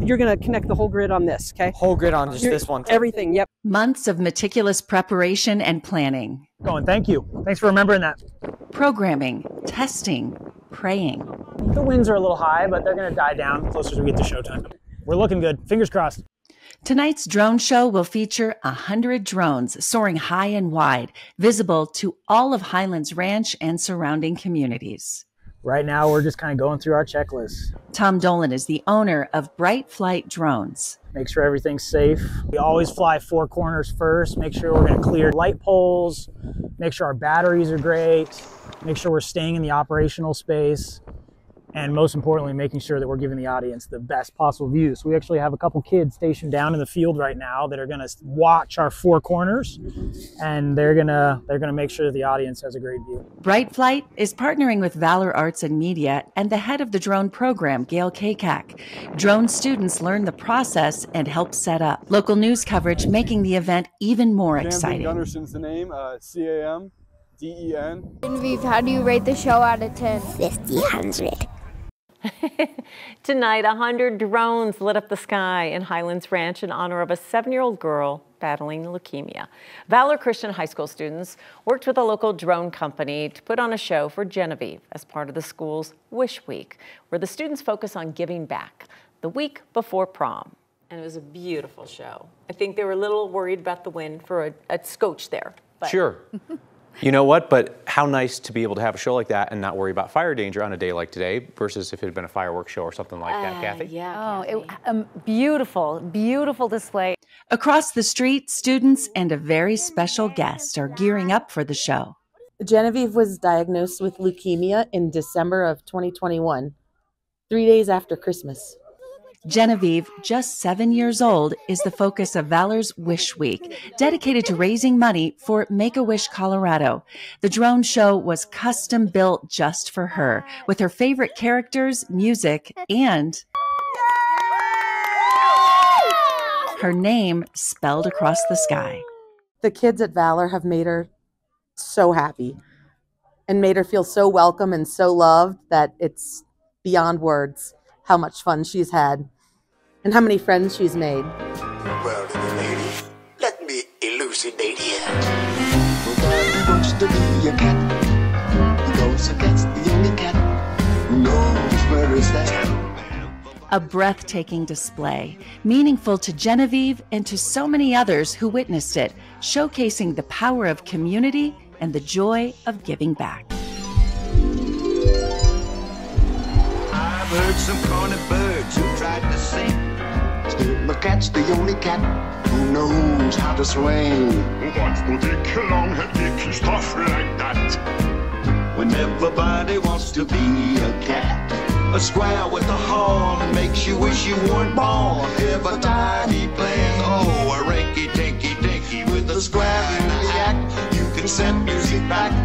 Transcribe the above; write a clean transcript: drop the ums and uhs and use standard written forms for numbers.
You're going to connect the whole grid on this, okay? Whole grid on just this one. Everything, yep. Months of meticulous preparation and planning. Thank you. Thanks for remembering that. Programming, testing, praying. The winds are a little high, but they're going to die down closer as we get to showtime. We're looking good. Fingers crossed. Tonight's drone show will feature 100 drones soaring high and wide, visible to all of Highlands Ranch and surrounding communities. Right now, we're just kind of going through our checklist. Tom Dolan is the owner of Brightflight drones. Make sure everything's safe. We always fly 4 corners first. Make sure we're going to clear light poles. Make sure our batteries are great. Make sure we're staying in the operational space. And most importantly, making sure that we're giving the audience the best possible view. So we actually have a couple kids stationed down in the field right now that are going to watch our 4 corners, and they're going to make sure that the audience has a great view. Brightflight is partnering with Valor Arts and Media and the head of the drone program, Mrs Kakac. Drone students learn the process and help set up. Local news coverage making the event even more exciting. Gunderson's the name, C-A-M-D-E-N. Genevieve, how do you rate the show out of 10? 50-100. Tonight, 100 drones lit up the sky in Highlands Ranch in honor of a 7-year-old girl battling leukemia. Valor Christian High School students worked with a local drone company to put on a show for Genevieve as part of the school's Wish Week, where the students focus on giving back the week before prom. And it was a beautiful show. I think they were a little worried about the wind for a scotch there. But. Sure. You know what? But how nice to be able to have a show like that and not worry about fire danger on a day like today versus if it had been a fireworks show or something like that, Kathy? Yeah. Oh, beautiful, beautiful display. Across the street, students and a very special guest are gearing up for the show. Genevieve was diagnosed with leukemia in December of 2021, 3 days after Christmas. Genevieve, just 7 years old, is the focus of Valor's Wish Week, dedicated to raising money for Make-A-Wish Colorado. The drone show was custom built just for her, with her favorite characters, music, and her name spelled across the sky. The kids at Valor have made her so happy and made her feel so welcome and so loved that it's beyond words how much fun she's had. And how many friends she's made. Well, little lady, let me elucidate here. Nobody wants to be a cat, because a cat's the only cat who knows where is that. A breathtaking display, meaningful to Genevieve and to so many others who witnessed it, showcasing the power of community and the joy of giving back. I've heard some corny birds who tried to sing. Still, the cat's the only cat who knows how to swing. What's the dick long dick stuff like that? When everybody wants to be a cat, a square with a horn makes you wish you weren't born. If a tiny playing, a rinky-dinky-dinky with a square in the act, you can send music back